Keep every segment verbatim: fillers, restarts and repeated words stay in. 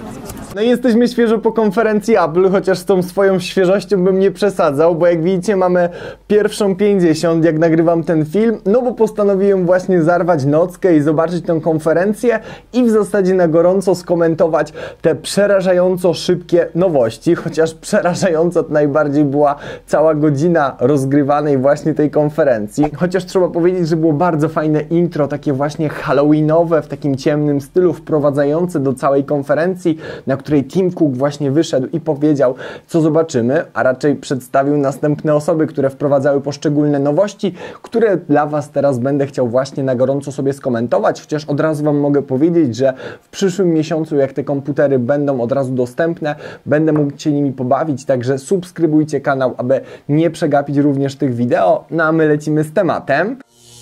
No i jesteśmy świeżo po konferencji Apple, chociaż z tą swoją świeżością bym nie przesadzał, bo jak widzicie mamy pierwszą pięćdziesiąt, jak nagrywam ten film, no bo postanowiłem właśnie zarwać nockę i zobaczyć tę konferencję i w zasadzie na gorąco skomentować te przerażająco szybkie nowości, chociaż przerażająca to najbardziej była cała godzina rozgrywanej właśnie tej konferencji, chociaż trzeba powiedzieć, że było bardzo fajne intro, takie właśnie halloweenowe, w takim ciemnym stylu, wprowadzające do całej konferencji, na której Tim Cook właśnie wyszedł i powiedział, co zobaczymy, a raczej przedstawił następne osoby, które wprowadzały poszczególne nowości, które dla Was teraz będę chciał właśnie na gorąco sobie skomentować, chociaż od razu Wam mogę powiedzieć, że w przyszłym miesiącu, jak te komputery będą od razu dostępne, będę mógł się nimi pobawić, także subskrybujcie kanał, aby nie przegapić również tych wideo, no a my lecimy z tematem.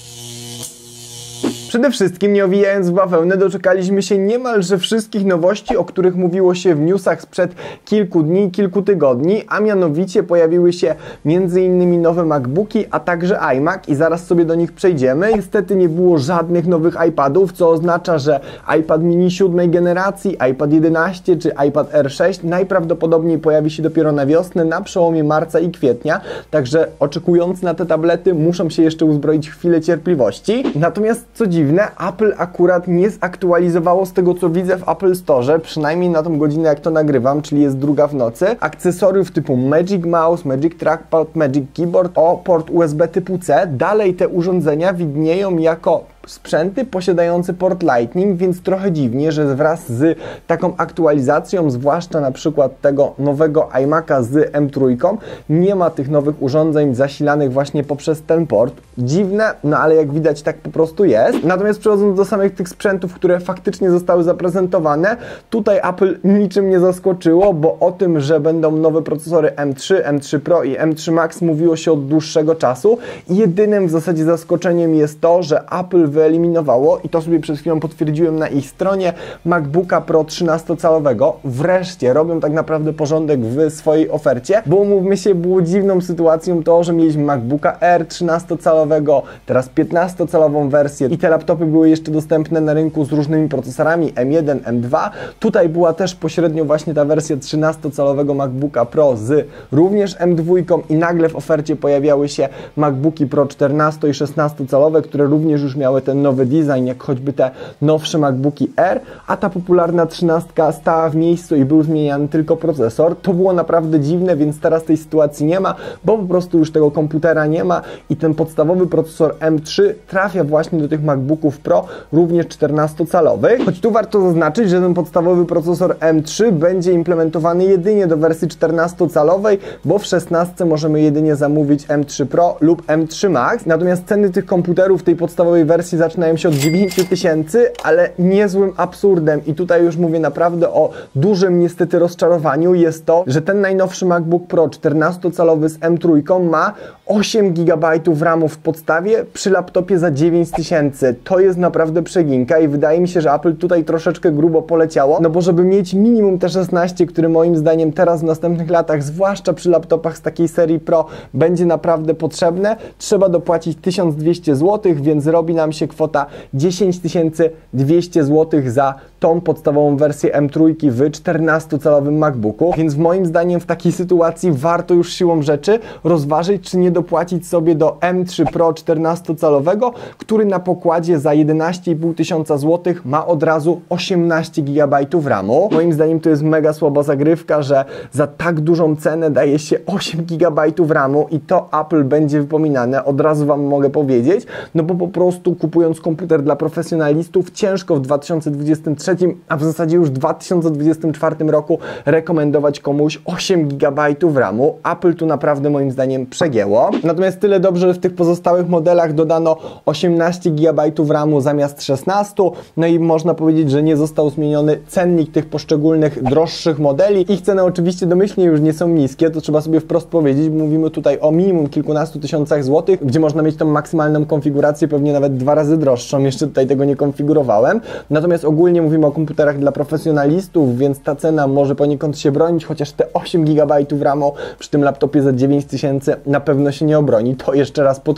Przede wszystkim, nie owijając w bawełnę, doczekaliśmy się niemalże wszystkich nowości, o których mówiło się w newsach sprzed kilku dni, kilku tygodni, a mianowicie pojawiły się między innymi nowe MacBooki, a także iMac i zaraz sobie do nich przejdziemy. Niestety nie było żadnych nowych iPadów, co oznacza, że iPad mini siódmej generacji, iPad jedenaście czy iPad R sześć najprawdopodobniej pojawi się dopiero na wiosnę, na przełomie marca i kwietnia, także oczekując na te tablety muszą się jeszcze uzbroić chwilę cierpliwości. Natomiast co dziwne, Apple akurat nie zaktualizowało, z tego co widzę w Apple Store, przynajmniej na tą godzinę jak to nagrywam, czyli jest druga w nocy, akcesoriów typu Magic Mouse, Magic Trackpad, Magic Keyboard o port U S B typu C. Dalej te urządzenia widnieją jako sprzęty posiadające port Lightning, więc trochę dziwnie, że wraz z taką aktualizacją, zwłaszcza na przykład tego nowego iMac'a z M trzy, nie ma tych nowych urządzeń zasilanych właśnie poprzez ten port. Dziwne, no ale jak widać tak po prostu jest. Natomiast przechodząc do samych tych sprzętów, które faktycznie zostały zaprezentowane, tutaj Apple niczym nie zaskoczyło, bo o tym, że będą nowe procesory M trzy, M trzy Pro i M trzy Max mówiło się od dłuższego czasu i jedynym w zasadzie zaskoczeniem jest to, że Apple wyeliminowało, i to sobie przed chwilą potwierdziłem na ich stronie, MacBooka Pro trzynastocalowego. Wreszcie robią tak naprawdę porządek w swojej ofercie, bo umówmy się, było dziwną sytuacją to, że mieliśmy MacBooka R trzynastocalowego, teraz piętnastocalową wersję i te laptopy były jeszcze dostępne na rynku z różnymi procesorami M jeden, M dwa. Tutaj była też pośrednio właśnie ta wersja trzynastocalowego MacBooka Pro z również M dwa i nagle w ofercie pojawiały się MacBooki Pro czternasto i szesnastocalowe, które również już miały ten nowy design, jak choćby te nowsze MacBooki R, a ta popularna trzynastka stała w miejscu i był zmieniany tylko procesor. To było naprawdę dziwne, więc teraz tej sytuacji nie ma, bo po prostu już tego komputera nie ma i ten podstawowy procesor M trzy trafia właśnie do tych MacBooków Pro, również czternastocalowych. Choć tu warto zaznaczyć, że ten podstawowy procesor M trzy będzie implementowany jedynie do wersji czternastocalowej, bo w szesnastce możemy jedynie zamówić M trzy Pro lub M trzy Max. Natomiast ceny tych komputerów tej podstawowej wersji zaczynają się od dziewięciu tysięcy, ale niezłym absurdem i tutaj już mówię naprawdę o dużym niestety rozczarowaniu jest to, że ten najnowszy MacBook Pro czternastocalowy z M trzy ma osiem gigabajtów ramu w podstawie przy laptopie za dziewięć tysięcy. To jest naprawdę przeginka i wydaje mi się, że Apple tutaj troszeczkę grubo poleciało, no bo żeby mieć minimum T szesnaście, który moim zdaniem teraz w następnych latach, zwłaszcza przy laptopach z takiej serii Pro, będzie naprawdę potrzebne, trzeba dopłacić tysiąc dwieście złotych, więc robi nam się kwota dziesięć tysięcy dwieście złotych za tą podstawową wersję M trzy w czternastocalowym MacBooku, więc moim zdaniem w takiej sytuacji warto już siłą rzeczy rozważyć, czy nie dopłacić sobie do M trzy Pro czternastocalowego, który na pokładzie za jedenaście i pół tysiąca złotych ma od razu osiemnaście gigabajtów ramu. Moim zdaniem to jest mega słaba zagrywka, że za tak dużą cenę daje się osiem gigabajtów ramu i to Apple będzie wypominane, od razu Wam mogę powiedzieć, no bo po prostu kupując komputer dla profesjonalistów ciężko w dwa tysiące dwudziestym trzecim, a w zasadzie już w dwa tysiące dwudziestym czwartym roku rekomendować komuś osiem gigabajtów ramu. Apple tu naprawdę moim zdaniem przegięło. Natomiast tyle dobrze, że w tych pozostałych modelach dodano osiemnaście gigabajtów ramu zamiast szesnastu, no i można powiedzieć, że nie został zmieniony cennik tych poszczególnych droższych modeli. Ich ceny oczywiście domyślnie już nie są niskie, to trzeba sobie wprost powiedzieć, bo mówimy tutaj o minimum kilkunastu tysiącach złotych, gdzie można mieć tą maksymalną konfigurację, pewnie nawet dwa razy droższą, jeszcze tutaj tego nie konfigurowałem. Natomiast ogólnie mówimy o komputerach dla profesjonalistów, więc ta cena może poniekąd się bronić, chociaż te osiem gigabajtów ramu przy tym laptopie za dziewięć tysięcy na pewno się nie obroni. To jeszcze raz podkreślam.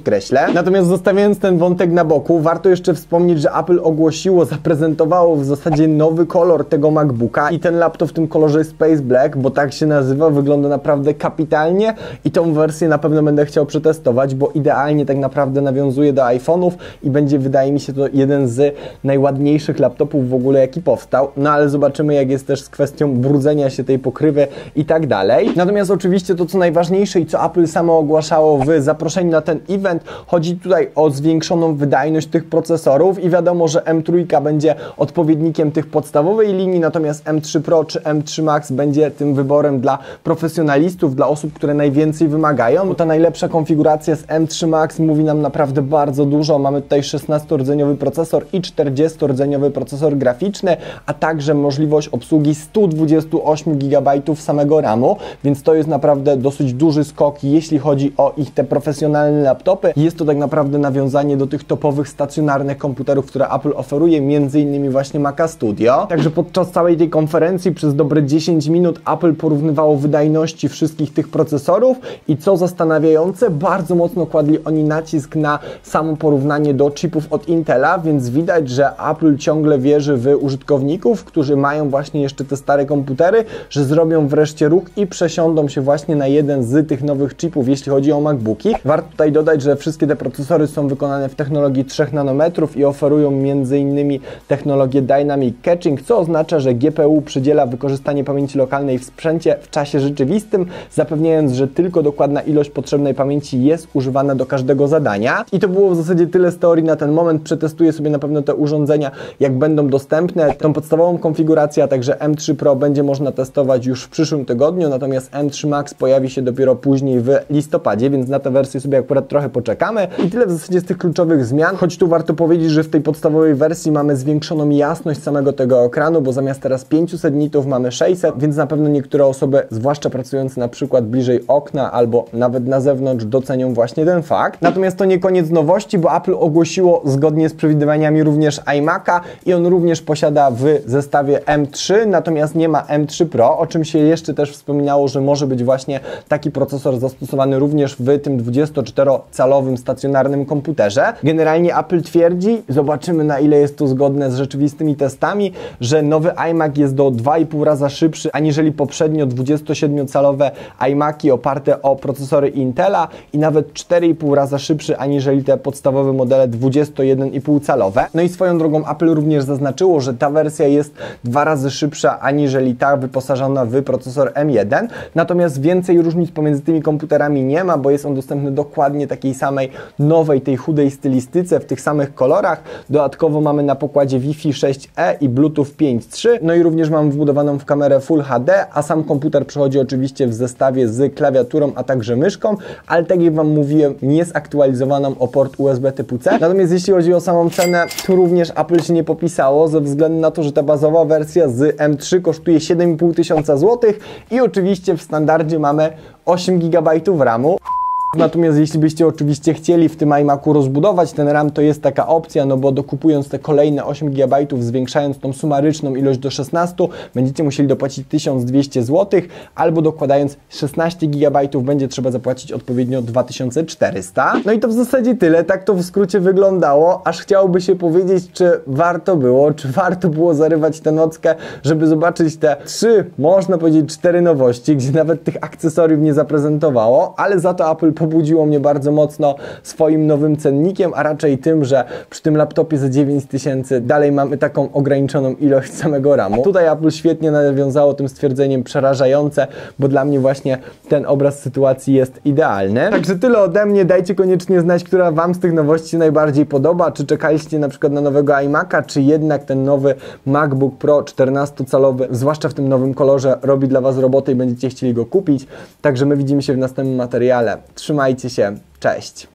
podkreślę. Natomiast zostawiając ten wątek na boku, warto jeszcze wspomnieć, że Apple ogłosiło, zaprezentowało w zasadzie nowy kolor tego MacBooka i ten laptop w tym kolorze Space Black, bo tak się nazywa, wygląda naprawdę kapitalnie i tą wersję na pewno będę chciał przetestować, bo idealnie tak naprawdę nawiązuje do iPhone'ów i będzie, wydaje mi się, to jeden z najładniejszych laptopów w ogóle, jaki powstał. No ale zobaczymy, jak jest też z kwestią brudzenia się tej pokrywy i tak dalej. Natomiast oczywiście to, co najważniejsze i co Apple samo ogłaszało w zaproszeniu na ten event, chodzi tutaj o zwiększoną wydajność tych procesorów i wiadomo, że M trzy będzie odpowiednikiem tych podstawowej linii, natomiast M trzy Pro czy M trzy Max będzie tym wyborem dla profesjonalistów, dla osób, które najwięcej wymagają, bo ta najlepsza konfiguracja z M trzy Max mówi nam naprawdę bardzo dużo. Mamy tutaj szesnastorodzeniowy procesor i czterdziestorodzeniowy procesor graficzny, a także możliwość obsługi stu dwudziestu ośmiu gigabajtów samego ramu, więc to jest naprawdę dosyć duży skok, jeśli chodzi o ich te profesjonalne laptopy. Jest to tak naprawdę nawiązanie do tych topowych stacjonarnych komputerów, które Apple oferuje, między innymi właśnie Maca Studio. Także podczas całej tej konferencji przez dobre dziesięć minut Apple porównywało wydajności wszystkich tych procesorów i co zastanawiające, bardzo mocno kładli oni nacisk na samo porównanie do chipów od Intela, więc widać, że Apple ciągle wierzy w użytkowników, którzy mają właśnie jeszcze te stare komputery, że zrobią wreszcie ruch i przesiądą się właśnie na jeden z tych nowych chipów, jeśli chodzi o MacBooki. Warto tutaj dodać, że wszystkie te procesory są wykonane w technologii trzech nanometrów i oferują między innymi technologię Dynamic Caching, co oznacza, że G P U przydziela wykorzystanie pamięci lokalnej w sprzęcie w czasie rzeczywistym, zapewniając, że tylko dokładna ilość potrzebnej pamięci jest używana do każdego zadania. I to było w zasadzie tyle z teorii na ten moment. Przetestuję sobie na pewno te urządzenia, jak będą dostępne. Tą podstawową konfigurację, a także M trzy Pro będzie można testować już w przyszłym tygodniu, natomiast M trzy Max pojawi się dopiero później w listopadzie, więc na tę wersję sobie akurat trochę poczekamy. I tyle w zasadzie z tych kluczowych zmian, choć tu warto powiedzieć, że w tej podstawowej wersji mamy zwiększoną jasność samego tego ekranu, bo zamiast teraz pięćset nitów mamy sześćset, więc na pewno niektóre osoby, zwłaszcza pracujące na przykład bliżej okna albo nawet na zewnątrz, docenią właśnie ten fakt. Natomiast to nie koniec nowości, bo Apple ogłosiło zgodnie z przewidywaniami również iMac'a i on również posiada w zestawie M trzy, natomiast nie ma M trzy Pro, o czym się jeszcze też wspominało, że może być właśnie taki procesor zastosowany również w tym dwudziestoczterocalowym stacjonarnym komputerze. Generalnie Apple twierdzi, zobaczymy na ile jest to zgodne z rzeczywistymi testami, że nowy iMac jest do dwa i pół raza szybszy aniżeli poprzednio dwudziestosiedmiocalowe iMaci oparte o procesory Intela i nawet cztery i pół raza szybszy aniżeli te podstawowe modele dwudziestojeden-i-pół-calowe. No i swoją drogą Apple również zaznaczyło, że ta wersja jest dwa razy szybsza aniżeli ta wyposażona w procesor M jeden, natomiast więcej różnic pomiędzy tymi komputerami nie ma, bo jest on dostępny dokładnie takiej samej nowej, tej chudej stylistyce, w tych samych kolorach. Dodatkowo mamy na pokładzie Wi-Fi sześć E i Bluetooth pięć trzy, no i również mam wbudowaną w kamerę Full H D, a sam komputer przychodzi oczywiście w zestawie z klawiaturą, a także myszką, ale tak jak Wam mówiłem, nie zaktualizowaną o port U S B typu C. Natomiast jeśli chodzi o samą cenę, tu również Apple się nie popisało, ze względu na to, że ta bazowa wersja z M trzy kosztuje siedem i pół tysiąca złotych i oczywiście w standardzie mamy osiem gigabajtów ramu. Natomiast jeśli byście oczywiście chcieli w tym iMacu rozbudować ten RAM, to jest taka opcja, no bo dokupując te kolejne osiem gigabajtów, zwiększając tą sumaryczną ilość do szesnastu, będziecie musieli dopłacić tysiąc dwieście złotych, albo dokładając szesnaście gigabajtów będzie trzeba zapłacić odpowiednio dwa tysiące czterysta. No i to w zasadzie tyle, tak to w skrócie wyglądało, aż chciałoby się powiedzieć, czy warto było, czy warto było zarywać tę nockę, żeby zobaczyć te trzy, można powiedzieć cztery nowości, gdzie nawet tych akcesoriów nie zaprezentowało, ale za to Apple pobudziło mnie bardzo mocno swoim nowym cennikiem, a raczej tym, że przy tym laptopie za dziewięć tysięcy dalej mamy taką ograniczoną ilość samego ramu. Tutaj Apple świetnie nawiązało tym stwierdzeniem przerażające, bo dla mnie właśnie ten obraz sytuacji jest idealny. Także tyle ode mnie, dajcie koniecznie znać, która Wam z tych nowości się najbardziej podoba, czy czekaliście na przykład na nowego iMac'a, czy jednak ten nowy MacBook Pro czternastocalowy, zwłaszcza w tym nowym kolorze, robi dla Was robotę i będziecie chcieli go kupić. Także my widzimy się w następnym materiale. Trzymajcie się, cześć!